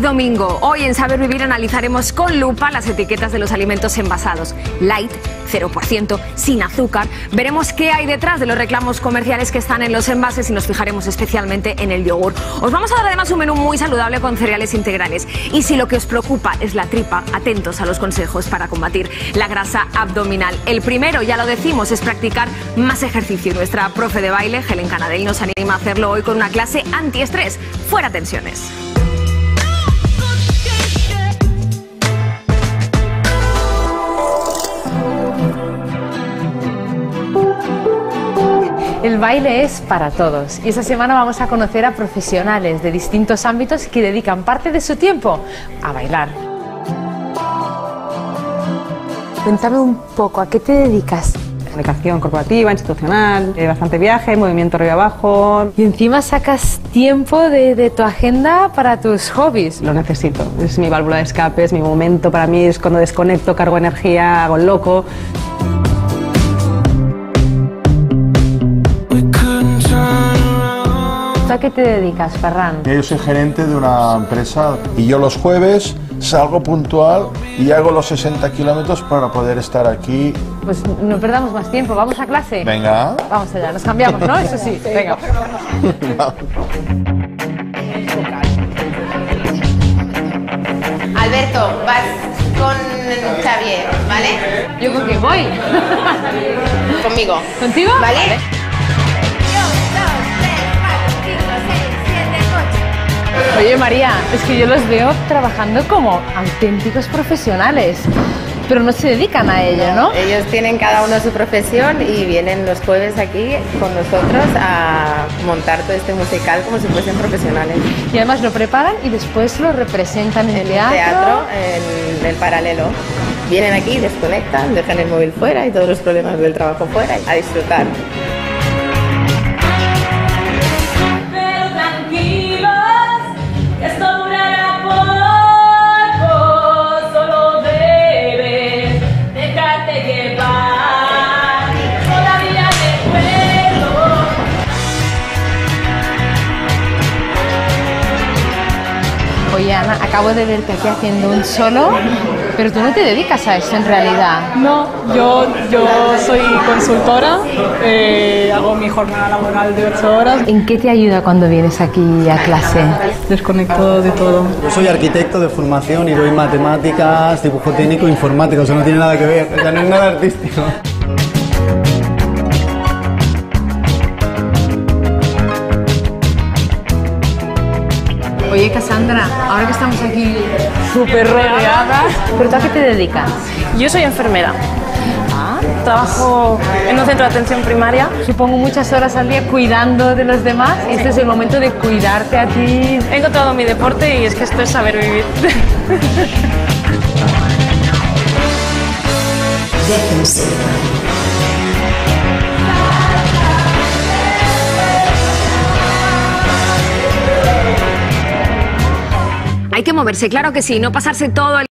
domingo. Hoy en Saber Vivir analizaremos con lupa las etiquetas de los alimentos envasados. Light, 0%, sin azúcar. Veremos qué hay detrás de los reclamos comerciales que están en los envases y nos fijaremos especialmente en el yogur. Os vamos a dar además un menú muy saludable con cereales integrales. Y si lo que os preocupa es la tripa, atentos a los consejos para combatir la grasa abdominal. El primero, ya lo decimos, es practicar más ejercicio. Nuestra profe de baile, Helen Canadell, nos anima a hacerlo hoy con una clase antiestrés. Fuera tensiones. El baile es para todos y esta semana vamos a conocer a profesionales de distintos ámbitos que dedican parte de su tiempo a bailar. Cuéntame un poco, ¿a qué te dedicas? Comunicación corporativa, institucional, bastante viaje, movimiento arriba y abajo. Y encima sacas tiempo de tu agenda para tus hobbies. Lo necesito, es mi válvula de escape, es mi momento, para mí es cuando desconecto, cargo energía, hago el loco. ¿A qué te dedicas, Ferran? Yo soy gerente de una empresa y yo los jueves salgo puntual y hago los 60 kilómetros para poder estar aquí. Pues no perdamos más tiempo, ¿vamos a clase? Venga. Vamos allá, nos cambiamos, ¿no? Eso sí, venga. Alberto, vas con Xavier, ¿vale? Yo creo que voy. Conmigo. ¿Contigo? ¿Vale? Oye, María, es que yo los veo trabajando como auténticos profesionales, pero no se dedican a ello, ¿no? Ellos tienen cada uno su profesión y vienen los jueves aquí con nosotros a montar todo este musical como si fuesen profesionales. Y además lo preparan y después lo representan en teatro, en el paralelo. Vienen aquí, desconectan, dejan el móvil fuera y todos los problemas del trabajo fuera, a disfrutar. Oye, Ana, acabo de verte aquí haciendo un solo, pero tú no te dedicas a eso en realidad. No, yo soy consultora, hago mi jornada laboral de 8 horas. ¿En qué te ayuda cuando vienes aquí a clase? Desconecto de todo. Yo soy arquitecto de formación y doy matemáticas, dibujo técnico, informática, o sea, no tiene nada que ver, o sea, no es nada artístico. Oye, Cassandra, ahora que estamos aquí súper rodeadas, ¿pero tú a qué te dedicas? Yo soy enfermera. Trabajo en un centro de atención primaria. Supongo muchas horas al día cuidando de los demás y este es el momento de cuidarte a ti. He encontrado mi deporte y es que esto es saber vivir. Hay que moverse, claro que sí, no pasarse todo el